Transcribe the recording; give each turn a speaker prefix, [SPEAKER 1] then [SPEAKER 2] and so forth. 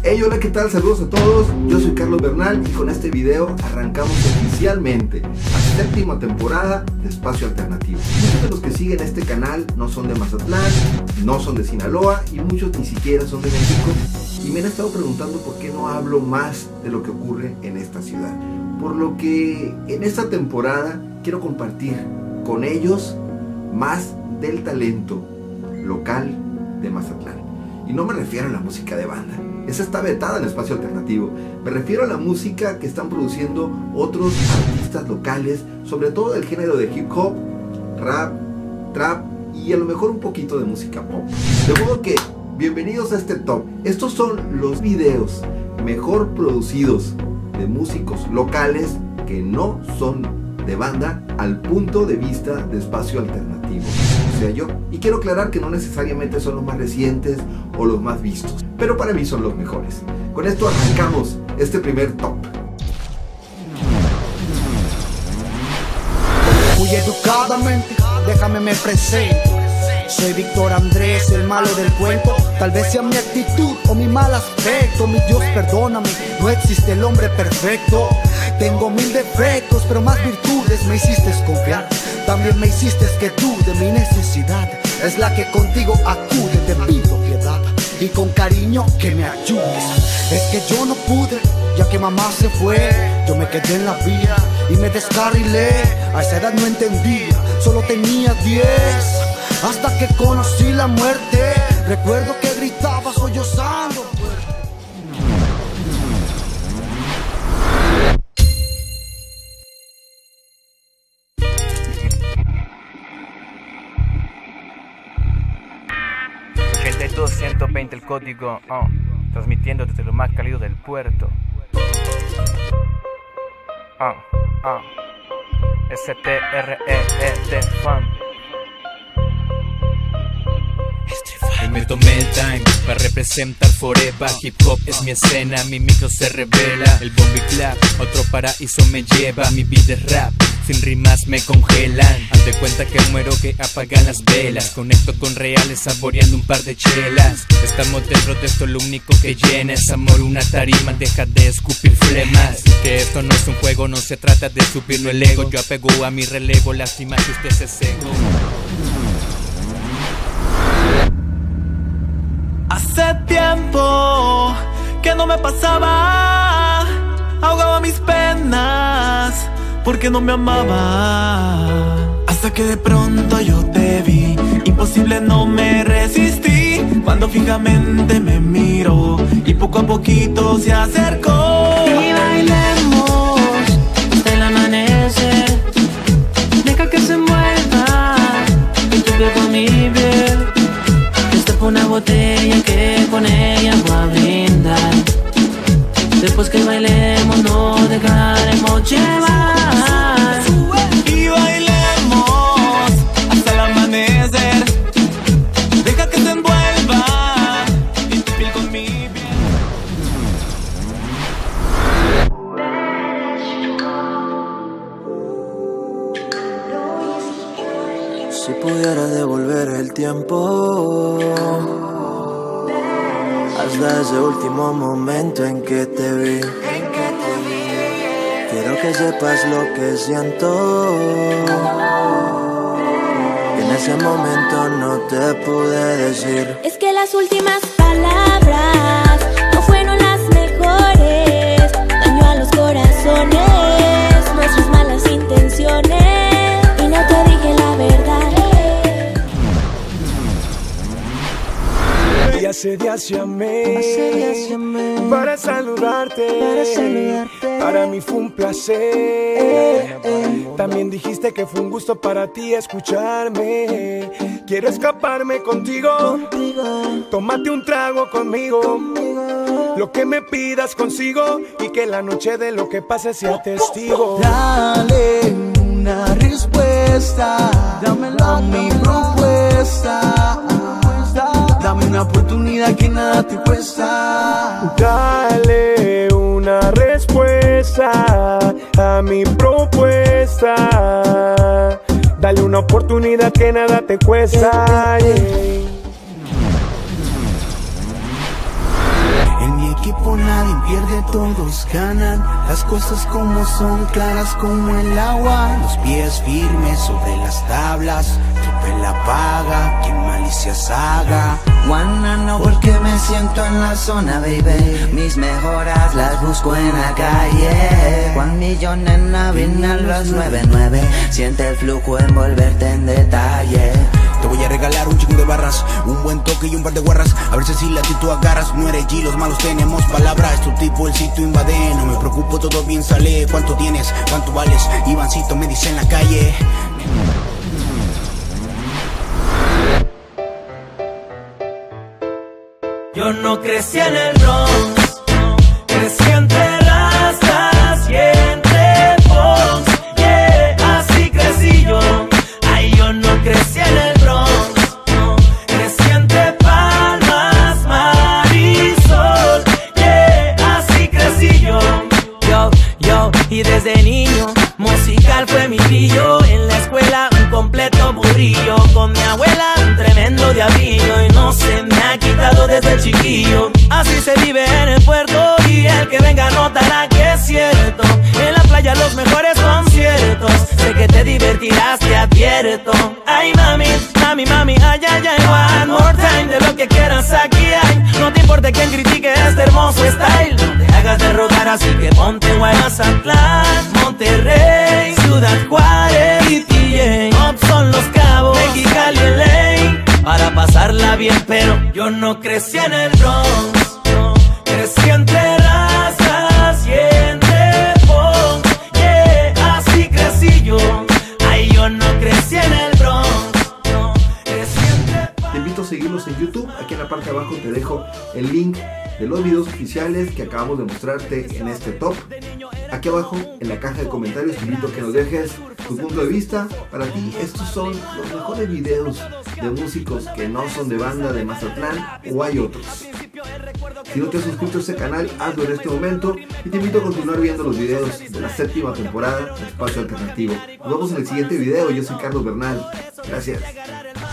[SPEAKER 1] Hey, hola, ¿qué tal? Saludos a todos, yo soy Carlos Bernal y con este video arrancamos oficialmente la séptima temporada de Espacio Alternativo. Muchos de los que siguen este canal no son de Mazatlán, no son de Sinaloa y muchos ni siquiera son de México, y me han estado preguntando por qué no hablo más de lo que ocurre en esta ciudad. Por lo que en esta temporada quiero compartir con ellos más del talento local de Mazatlán. Y no me refiero a la música de banda, esa está vetada en Espacio Alternativo. Me refiero a la música que están produciendo otros artistas locales, sobre todo del género de hip hop, rap, trap y a lo mejor un poquito de música pop. De modo que, bienvenidos a este top. Estos son los videos mejor producidos de músicos locales que no son de banda al punto de vista de Espacio Alternativo, o sea yo. Y quiero aclarar que no necesariamente son los más recientes o los más vistos, pero para mí son los mejores. Con esto arrancamos este primer top.
[SPEAKER 2] Muy educadamente, déjame me presento. Soy Víctor Andrés, el malo del cuento. Tal vez sea mi actitud o mi mal aspecto. Mi Dios, perdóname, no existe el hombre perfecto. Tengo 1000 defectos, pero más virtudes. Me hiciste confiar, también me hiciste que tú de mi necesidad es la que contigo acude. Te pido piedad y con cariño que me ayudes. Es que yo no pude, ya que mamá se fue. Yo me quedé en la vía y me descarrilé. A esa edad no entendía, solo tenía 10. Hasta que conocí la muerte. Recuerdo que gritaba sollozando.
[SPEAKER 3] el código, transmitiendo desde lo más cálido del puerto. STREET Fun.
[SPEAKER 4] Y me tomé el time para representar forever. Hip hop es mi escena, mi micro se revela. El bombi clap, otro paraíso me lleva. Mi vida es rap, sin rimas me congelan. Haz de cuenta que muero, que apagan las velas. Conecto con reales saboreando un par de chelas. Estamos dentro de esto, lo único que llena es amor, una tarima, deja de escupir flemas. Que esto no es un juego, no se trata de subirlo el ego. Yo apego a mi relevo, lástima que usted se cegó.
[SPEAKER 5] Hace tiempo que no me pasaba, ahogaba mis penas porque no me amaba. Hasta que de pronto yo te vi, imposible no me resistí. Cuando fijamente me miró y poco a poquito se acercó.
[SPEAKER 6] Y bailemos hasta el amanecer, deja que se envuelva y tu piel con mi piel. Una botella que con ella voy a brindar. Después que bailemos no dejaremos llevar.
[SPEAKER 5] Y bailemos hasta el amanecer, deja que se envuelva y tu piel con mi piel.
[SPEAKER 7] Si pudiera devolver el tiempo hasta ese último momento en que te vi, quiero que sepas lo que siento. En ese momento no te pude decir.
[SPEAKER 8] Es que las últimas palabras no fueron las mejores. Daño a los corazones, nuestras malas intenciones, y no te dije la verdad.
[SPEAKER 9] Y hace días llamé para saludarte, para mí fue un placer. También dijiste que fue un gusto para ti escucharme. Quiero escaparme contigo, tómate un trago conmigo. Lo que me pidas consigo y que la noche de lo que pase sea testigo.
[SPEAKER 2] Dale una respuesta, dámelo a mi propuesta. Dame una oportunidad que nada te cuesta.
[SPEAKER 9] Dale una respuesta a mi propuesta. Dale una oportunidad que nada te cuesta.
[SPEAKER 2] En mi equipo nadie pierde, todos ganan. Las cosas como son, claras como el agua. Los pies firmes sobre las tablas. Triple la paga, que malicias haga.
[SPEAKER 10] Wanna know por qué me siento en la zona, baby. Mis mejoras las busco en la calle. Juan Millón en la a las 99. Siente el flujo envolverte en detalle.
[SPEAKER 11] Te voy a regalar un chingo de barras, un buen toque y un par de guarras. A ver si la tú agarras. No eres G, los malos tenemos palabras. Tu tipo el sitio invade. No me preocupo, todo bien sale. ¿Cuánto tienes? ¿Cuánto vales? Ivancito me dice en la calle.
[SPEAKER 5] Yo no crecí en el Bronx, crecí entre rastas y entre punks. Yeah, así crecí yo. Ay, yo no crecí en el Bronx, crecí entre Palmas, Marisol. Yeah, así crecí yo. Y desde niño, musical fue mi brillo. En la escuela un completo burrillo. Con mi abuela un tremendo diablillo. Y no se me ha quitado desde chiquillo. Así se vive en el puerto. Y el que venga notará que es cierto. En la playa los mejores conciertos. Sé que te divertirás, te advierto. Ay mami, mami, mami, ay, ay, ay. One more time, de lo que quieras aquí hay. No te importe quien critique este hermoso style. No te hagas de rogar, así que ponte guay. Mazatlán, Monterrey, Ciudad Juárez y TJ. Up son Los Cabos, Mexicali, LA. Para pasarla bien, pero yo no crecí en el Bronx, crecí entre razas y entre punks. Yeah, así crecí yo. Ay, yo no crecí en el Bronx, crecí entre...
[SPEAKER 1] Te invito a seguirnos en YouTube. Aquí en la parte de abajo te dejo el link de los videos oficiales que acabamos de mostrarte en este top. Aquí abajo en la caja de comentarios te invito a que nos dejes tu punto de vista. Para ti estos son los mejores videos de músicos que no son de banda de Mazatlán, o hay otros. Si no te has suscrito a este canal, hazlo en este momento y te invito a continuar viendo los videos de la 7ª temporada de Espacio Alternativo. Nos vemos en el siguiente video. Yo soy Carlos Bernal. Gracias.